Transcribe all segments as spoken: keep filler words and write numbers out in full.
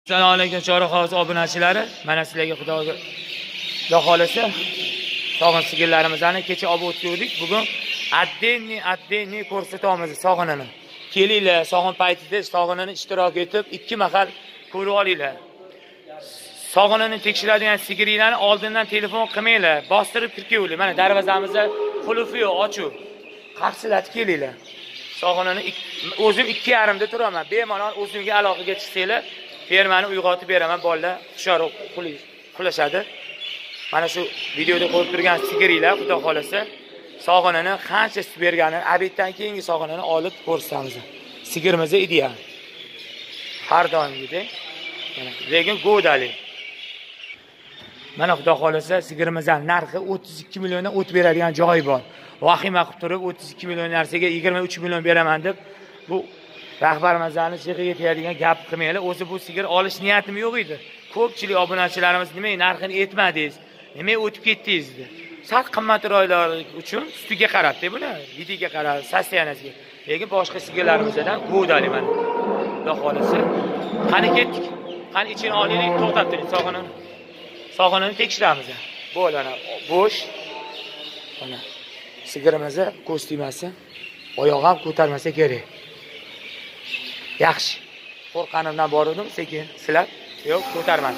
Assalomu alaykum Chorra House obunachilari. Mana sizlarga Xudoga Xudo xolasa sog'in sigirlarimizni kecha olib o'tdik. Bugun addenni addenni ko'rsatamiz sog'inini. Kelinglar, sog'in paytida sog'inini ishtirok etib, ikki mahal ko'rib olinglar. Sog'inini tekshiradigan sigirlarni oldindan telefon qilmanglar, bostirib kirkavinglar. Mana darvozamizda qulfi yo'q, ochiq. Qarsilat kelinglar. Sog'inini o'zim ikki yarim da turaman. Bemalol o'zimga aloqaga chiqsanglar, fermani uyg'otib beraman, bolalar hushyor qulashadi. Mana shu videoda ko'rib turgan sigirlar, xudo xolasa, sog'inini qancha sut berganini, abitdan keyingi sog'inini olib ko'rsatamiz. Sigirimiz ideal. Har doimgidek. Mana lekin go'dali. Mana xudo xolasa sigirimizning narxi o'ttiz ikki milliondan o't beradigan joyi bor. Vahima qilib turib o'ttiz ikki million narsaga yigirma uch million beraman deb bu rahbarimizning chexiga tegadigan gap qilmaylar. O'zi bu sigir olish niyatim yo'q edi. Ko'pchilik obunachilarimiz nima narxini aytmadingiz, nima o'tib ketdingiz dedi. Sal qimmatroqlar uchun sutiga qarabdi buni, vidiga qarab, sostenasiga. Lekin boshqa sigirlarimizdan go'dali mana. Xudo xolasa. Qani ketdik. Qani ichini olaylik, to'xtab turing, sog'inini. Sog'inini tekshiramiz. Bo'lana bo'sh. Mana sigirimizni ko'stimasi oyoq ham ko'tarmasa kerak. Yaxshi. Qo'rqqanimdan bordim, sekin silab, yo'q, ko'tarmadi.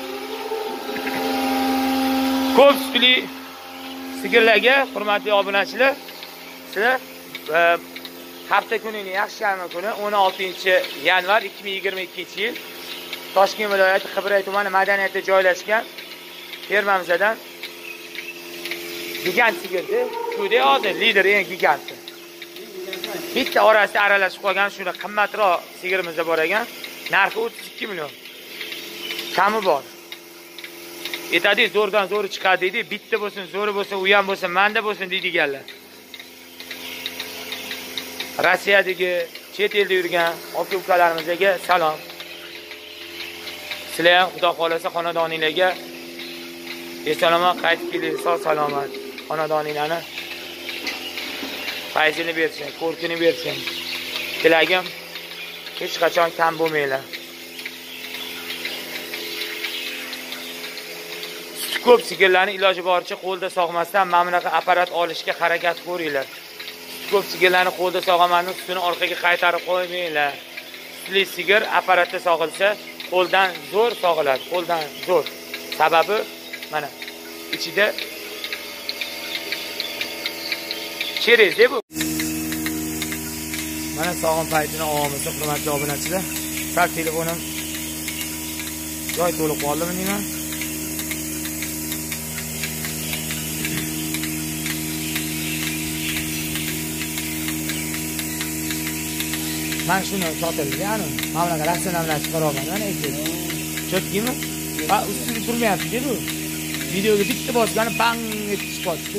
Ko'p sutli sigirlarga, hurmatli obunachilar, sizlar hafta kunini yakshanba kuni o'n oltinchi yanvar ikki ming yigirma ikkinchi yil Toshkent viloyati Qibray tumani madaniyatda joylashgan fermamizdan gigant sigirdi. Shunday hozir lider eng giganti. Bitta orasida aralashib qolgan shuna qimmatroq sigirimizda bor ekan. Narxi o'ttiz ikki million. Kami bor. Aytadi, zo'rdan zo'ri chiqadi deydi. Bitta bo'lsin, zo'ri bo'lsin, u ham bo'lsin, manda bo'lsin deydiganlar. Rossiyadagi, chet elda yurgan aka-ukalarimizga salom. Sizlar ham Xudo xolasa xonadoningizga eson-omon qaytib keling, sog' salomat. Xonadoninglarni fayzini bersin, ko'rkini bersin. Tilagim hech qachon kam bo'lmanglar. Ko'p sigirlarni iloji boricha qo'lda sog'masdan mana bunaqa apparat olishga harakat ko'ringlar. Ko'p sigirlarni qo'lda sog'amanning sutini orqaga qaytarib qo'ymanglar. Sutli sigir apparatda sog'ilsa, qo'ldan zo'r sog'iladi, qo'ldan zo'r. Sababi mana ichida cherezda bu. Mana sog'in paytini ovomizda hurmatli obunachilar. Sal telefonim joy to'lib qoldimi deyman. Men shuni sotildi, ana. Mana bunaqa rasmlarni chiqaraman, mana aytdim. Cho'tkimi? Ha, ustida turmayapti bu. Videoga bitta bosgani bang etib chiqdi.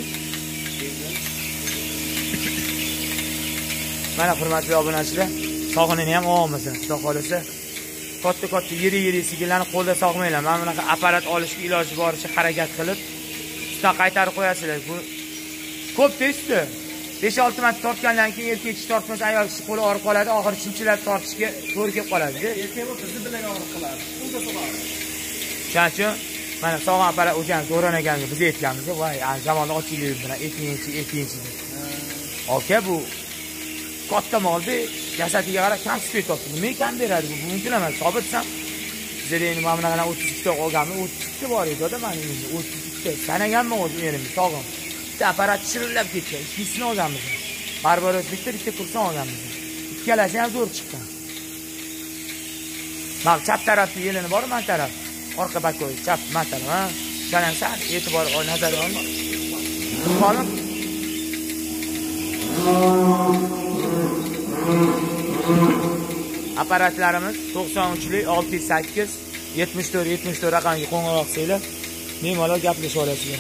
Mana hurmatli obunachilar, sog'inini ham olamiz, xudo xolasa. Katta-katta yiri-yiri sigirlarni qo'lda sog'manglar. Mana bunaqa apparat olishga iloji boricha harakat qilib, ustidan qaytarib qo'yasizlar. Bu ko'p testi. besh olti marta tortgandan keyin erkak kishi tortmasa, ayol kishi qo'li og'rib qoladi, oxiri chimchilab tortishga to'g'ri kelib qoladi. Erkak bo'lsa bizni bilan og'rib qoladi. Qo'lda sog'adi. Shuning uchun mana sog'in apparat o'shan Zo'ron akamga biz aytganmiz, voy, zamonda ochilib bilan ikkinchi, ikkinchi deb. Aka bu katta molda jasadiga qarab kam sut topdi. Nima kam beradi bu? Mumkin emas. Sobitsam sizlar endi mana bunaqa o'ttiz ikki ta olganmi? o'ttiz ikki ta bor edi-da mana endi o'ttiz ikki ta. Sanaganman o'zim erimni sog'in. Bitta apparat shirillab ketdi. Ikkisini olganmiz. Barbaros bitta bitta kursan olganmiz. Ikkalasi ham zo'r chiqqan. Mana chap tarafda yelini bor, men taraf. Orqa bakoy, chap men taraf, ha. Shundan sal e'tibor ol, nazarga olma. Qolib apparatlarimiz to'qson uch olti yuz sakkiz yetmish to'rt yetmish to'rt raqamga qo'ng'iroq qilinglar. Bemalol gaplashib olasizlar.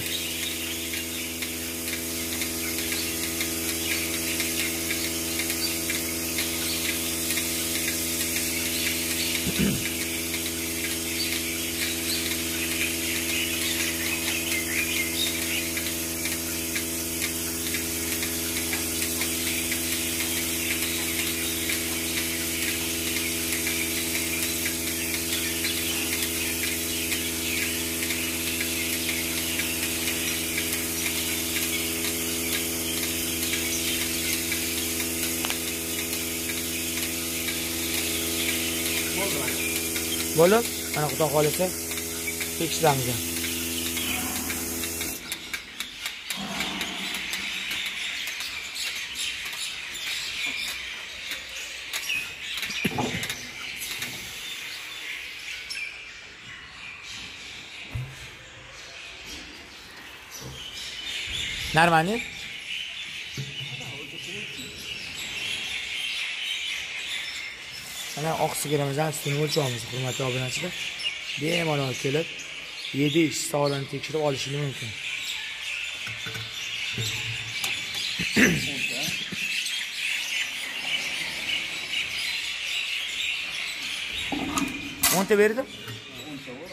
Bo'lib, mana xudo xolisa tekshiramiz. Нормально? Mana oq sigirimizdan ustini o'lchamiz, hurmatli obunachilar. Bemalol kelib, yedish sog'lig'ini tekshirib olishingiz mumkin. o'nta berdim? o'nta bor.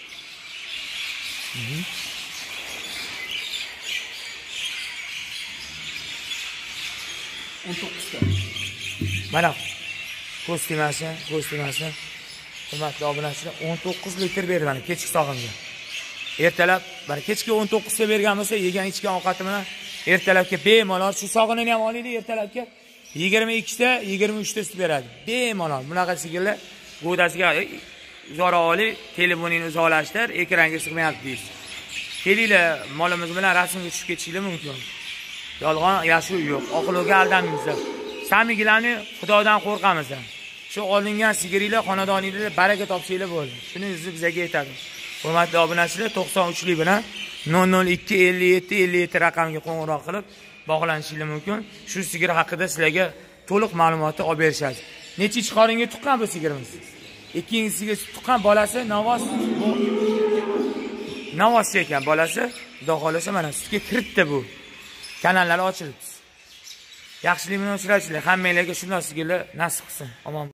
o'n to'qqizta. Mana ko'z temasi, ko'z temasi. Hurmatli obunachilar, o'n to'qqiz litr berdi mana kechki sog'imga. Ertalab, mana kechki o'n to'qqiz ta bergan bo'lsa, yegan ichgan ovqati bilan ertalabga bemalol shu sog'inini ham olaylik, ertalabga yigirma ikki ta, yigirma uch ta sut beradi. Bemalol. Bunaqa sigirlar go'dasiga uzora oliy, telefonini uzolashtir, ekranga sig'mayapti deysiz. Kelinglar, molimiz bilan rasmga tushib ketishinglar mumkin. Yolg'on yashuv yo'q. Oqilga aldamingizlar. Samiglarni Xudodan qo'rqamiz. Shu olingan sigiringlar xonadoningizda baraka topsanglar bo'ldi. Shuni o'zi bizga aytadi. Hurmatli obunachilar, to'qson uch lik bilan nol nol ikki ellik yetti ellik yetti raqamga qo'ng'iroq qilib bog'lanishingiz mumkin. Shu sigir haqida sizlarga to'liq ma'lumotni olib berishadi. Nechinchi qoringa tuqqan bu sigirimiz? Ikkinchisiga tuqqan bolasi Navoz bu Navoz ekan bolasi. Xudo xolasa mana sutga kiritdi bu. Kanallar ochildi. Yaxshilik bilan uchrashinglar. Hammanglarga shunday sigirlar nasib qilsin. Omon